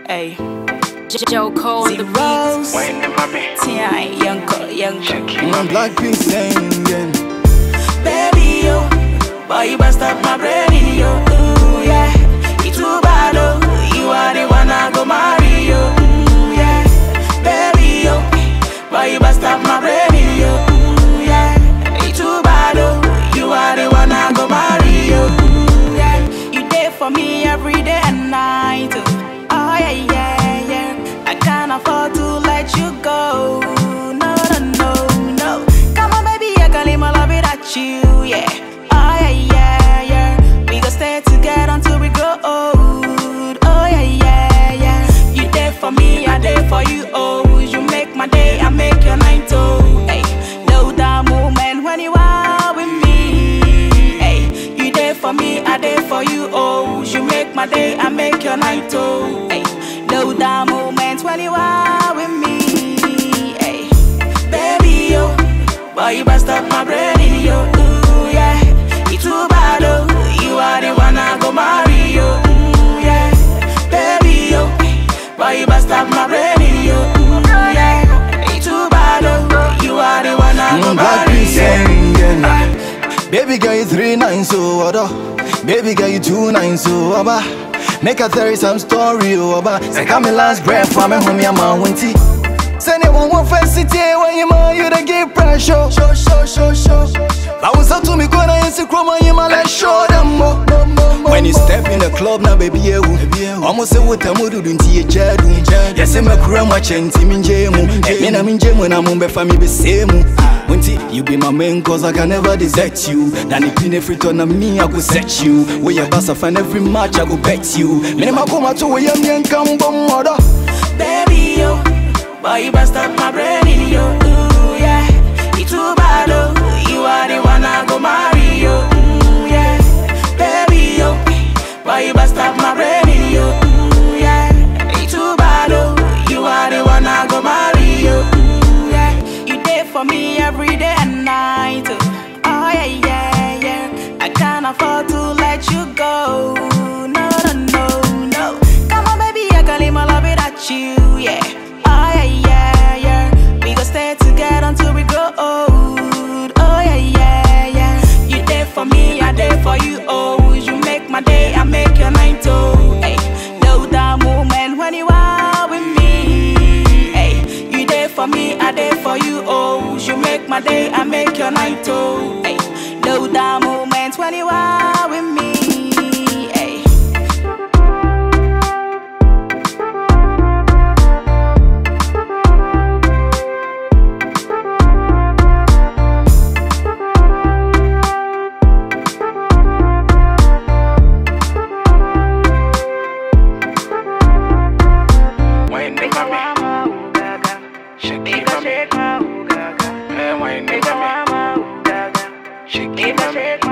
Hey, Joe Cole on the beat. T.I. Young Blackpink singing. Baby, yo, boy, you bust up my brain, yo. Ooh, yeah, you too bad, oh. You are the one I go marry, yo. Ooh, yeah, baby, yo, boy, you bust up my brain, yo. Ooh, yeah, you too bad, oh. You are the one I go marry, yo. Ooh, yeah, you there for me every day and night. Oh, yeah, yeah, yeah. I can't afford to let you go. No, no, no, no. Come on, baby, I can live my love without you, yeah. Oh, yeah, yeah, yeah. We gon' stay together until we grow old. Oh, yeah, yeah, yeah. You there for me, I there for you, oh. You make my day, I make your night, oh. Hey, know that moment when you are with me. Hey, you there for me, I there for you, oh. You make my day, I make your night, oh. Hey, know that moment when you are with me. Hey, baby, yo, boy, you bust up my brain, yo. Ooh, yeah, you too bad, oh. You are the one I go marry, yo. Ooh, yeah, baby, yo, boy, you bust up my brain, yo. Ooh, yeah, you too bad, oh. You are the one I go marry, Singing. Baby girl, you 3'9", so what? Baby girl, you 2'9", so what? Make a tell you some story, oh, say come me last breath for me, home your man winty. Send it one first city when you man, you the give pressure. Show. I was up to me going on Instagram, you man, let's show them more. When you step in the club, now baby, you almost say what I'm doing to your child. Yes, I'm a crew, my chenti, minjemu. Me na minjemu, na mumbe for me be same. You be my man, cause I can never desert you. Then if you never turn on me, I go set you. Where your boss, I find every match, I go bet you. Me na come out to where you young come bum mother. Baby, yo, boy, you bust up my brain, yo. Ooh, yeah, you too bad, oh. You are the one I go marry, yo. Ooh, yeah, baby, yo, boy, you bust up my brain, yo. Ooh, yeah, you too bad, oh. You are the one I go marry, yo. Ooh, yeah, you there for me every day and night. Oh, yeah, yeah, yeah. I can't afford to let you go. No, no, no, no. Come on, baby, I can live my love without you, yeah. Oh, yeah, yeah, yeah. We gon' stay together until we grow old. Oh, yeah, yeah, yeah. You there for me, I there for you, oh. You make my day, I make your night, oh. Hey, know that moment when you are with me. Hey, you there for me, I there for you, oh. You make my day, I make your night, oh. Hey, know that moment when you are with me. Hey. Shake